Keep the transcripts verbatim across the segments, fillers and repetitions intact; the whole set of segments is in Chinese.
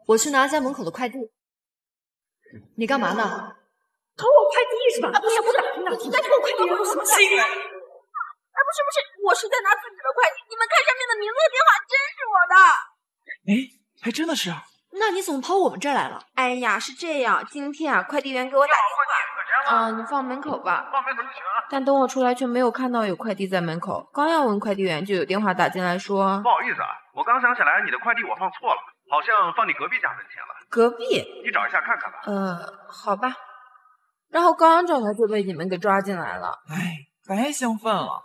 我去拿家门口的快递。你干嘛呢？ 偷我快递是吧？啊，不是不是，你在偷我快递员有什么事？哎，不是不是，我是在拿自己的快递。你们看上面的名字和电话，真是我的。 哎，还真的是啊。 那你怎么跑我们这儿来了？ 哎呀，是这样，今天啊，快递员给我打电话。啊，你放门口吧。 放门口就行了。 但等我出来，却没有看到有快递在门口。刚要问快递员，就有电话打进来说：“ 不好意思啊，我刚想起来你的快递我放错了，好像放你隔壁家门前了。” 隔壁？ 你找一下看看吧。 呃，好吧。然后刚找他就被你们给抓进来了。 哎，白相饭了。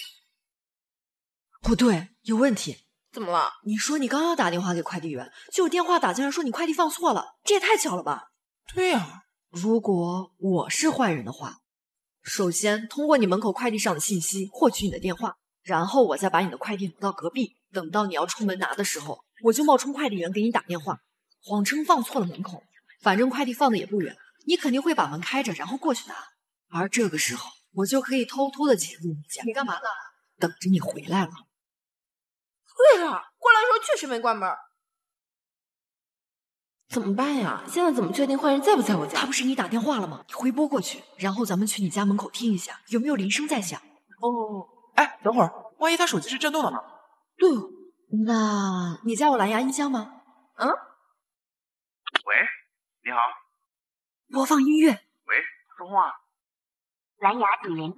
不对，有问题。 怎么了？ 你说你刚要打电话给快递员，就有电话打进来说你快递放错了，这也太巧了吧？ 对呀、啊。 如果我是坏人的话，首先通过你门口快递上的信息获取你的电话，然后我再把你的快递挪到隔壁，等到你要出门拿的时候，我就冒充快递员给你打电话，谎称放错了门口，反正快递放的也不远，你肯定会把门开着，然后过去拿。而这个时候，我就可以偷偷的潜入你家。你干嘛呢？等着你回来了。 对了，过来的时候确实没关门。怎么办呀？现在怎么确定坏人在不在我家？ 他不是给你打电话了吗？你回拨过去，然后咱们去你家门口听一下，有没有铃声在响。 哦，哎，等会儿，万一他手机是震动的呢？ 对哦，那你家有蓝牙音箱吗？ 嗯。 喂，你好。 播放音乐。 喂，说话。 蓝牙已连接。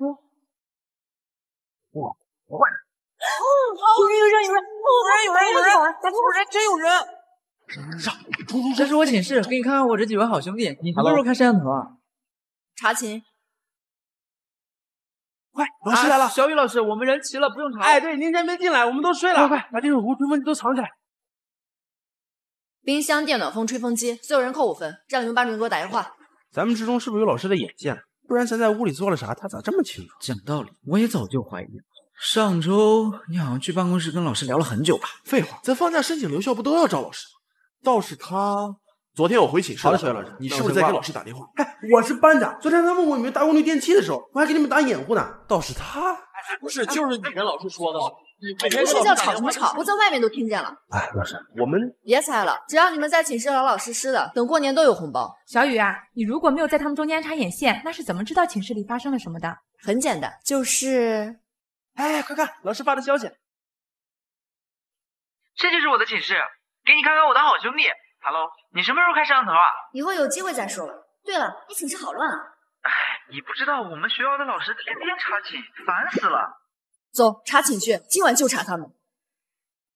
我不会。 哦，有人有人有人， 有人有人有人，有人真有人。 上，冲冲！这是我寝室，给你看看我这几位好兄弟。你什么时候开摄像头啊？ 查寝。 快，老师来了！ 啊、小雨老师，我们人齐了，不用查。 哎，对，您先别进来，我们都睡了。 快快， 把电水壶、吹风机都藏起来。 冰箱、电暖风、吹风机，所有人扣五分。让你们班主任给我打电话。 咱们之中是不是有老师的眼线？不然咱在屋里做了啥，他咋这么清楚？ 讲道理，我也早就怀疑了。上周你好像去办公室跟老师聊了很久吧？ 废话，咱放假申请留校不都要找老师吗？倒是他，昨天我回寝室了，小雨老师，你是不是在给老师打电话？哎，我是班长。昨天他问我有没有搭过那电梯的时候，我还给你们打掩护呢。倒是他， 不是，就是你跟老师说的吗？ 你们睡觉吵什么吵？我在外面都听见了。 哎，老师，我们别猜了，只要你们在寝室老老实实的，等过年都有红包。 小雨啊，你如果没有在他们中间插眼线，那是怎么知道寝室里发生了什么的？ 很简单，就是…… 哎，快看，老师发的消息。 这就是我的寝室，给你看看我的好兄弟。Hello， 你什么时候开摄像头啊？ 以后有机会再说了。对了，你寝室好乱啊！ 哎，你不知道我们学校的老师天天查寝，烦死了。 走，查寝去，今晚就查他们。